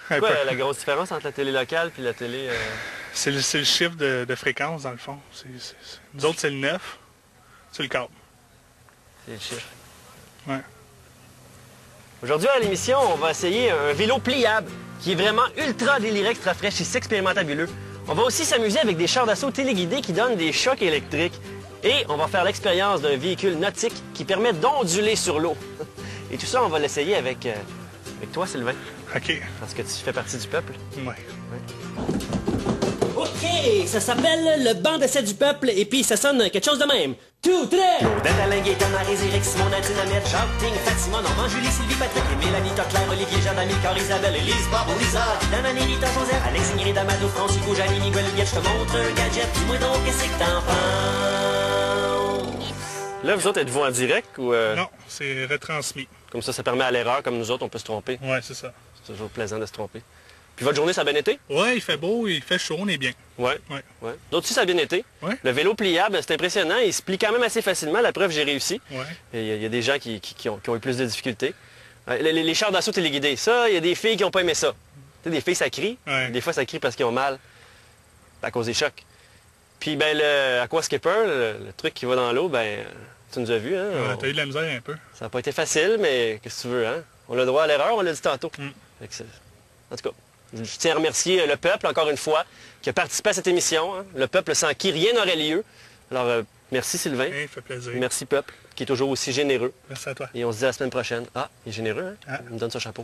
C'est Un quoi peu. la grosse différence entre la télé locale et la télé... C'est le chiffre de fréquence, dans le fond. Nous autres, c'est le 9, c'est le câble. C'est le chiffre. Ouais. Aujourd'hui, à l'émission, on va essayer un vélo pliable qui est vraiment ultra déliré, extra fraîche et s'expérimentabuleux. On va aussi s'amuser avec des chars d'assaut téléguidés qui donnent des chocs électriques. Et on va faire l'expérience d'un véhicule nautique qui permet d'onduler sur l'eau. Et tout ça, on va l'essayer avec toi, Sylvain. OK. Parce que tu fais partie du peuple. Ouais. OK, ça s'appelle le banc d'essai du peuple et puis ça sonne quelque chose de même. Tout, très! Claudette, Alain, Gaëtan, Marie-Zéric, Simon, Nadine, Annette, Jacques, Fatima, Normand, Julie, Sylvie, Patrick, Mélanie, Claire, Olivier, Jeanne, Amilcar, Isabelle, Élise, Bob, Lisa, Dana, Rita, Joseph, Alex, Ingrid, Amado, France, Hugo, Janine, Miguel, Huguette, je te montre un gadget. Dis-moi donc, qu'est-ce que t'en penses? Là, vous autres, êtes-vous en direct ou... Non, c'est retransmis. Comme ça permet à l'erreur, comme nous autres, on peut se tromper. Ouais, c'est ça. C'est toujours plaisant de se tromper. Puis votre journée, ça a bien été? Ouais, il fait beau, il fait chaud, on est bien. Ouais. Ouais. Ouais. D'autres aussi, ça a bien été. Ouais. Le vélo pliable, c'est impressionnant. Il se plie quand même assez facilement. La preuve, j'ai réussi. Ouais. Et il y a des gens qui ont eu plus de difficultés. Les chars d'assaut téléguidés, ça, il y a des filles qui n'ont pas aimé ça. Tu sais, des filles, ça crie. Ouais. Des fois, ça crie parce qu'ils ont mal à cause des chocs. Puis, ben, le Aquaskipper, le truc qui va dans l'eau, ben, tu nous as vu, hein? T'as eu de la misère un peu. Ça n'a pas été facile, mais qu'est-ce que tu veux, hein? On a le droit à l'erreur, on l'a dit tantôt. Fait que en tout cas, je tiens à remercier le peuple, encore une fois, qui a participé à cette émission. Hein? Le peuple sans qui rien n'aurait lieu. Alors, merci Sylvain. Hey, fait plaisir. Merci peuple, qui est toujours aussi généreux. Merci à toi. Et on se dit à la semaine prochaine. Ah, il est généreux, hein? Ah. Il me donne son chapeau.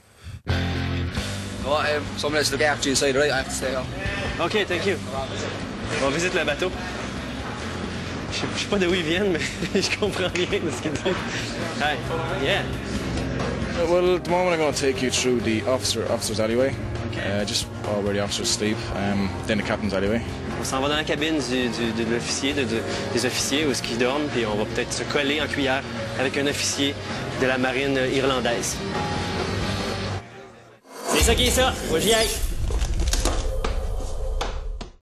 Right, someone has to look after you, so right, I have to stay on. OK, thank you. On visite le bateau. Je sais pas d'où ils viennent, mais je comprends rien de ce qu'ils disent. Hi. Yeah. Well, at the moment I'm going to take you through the officer's alleyway. Just where the officers sleep, then the captain's alleyway. On s'en va dans la cabine de l'officier, des officiers, où ils dorment, puis on va peut-être se coller en cuillère avec un officier de la marine irlandaise. C'est ça qui est ça. Moi, j'y aille.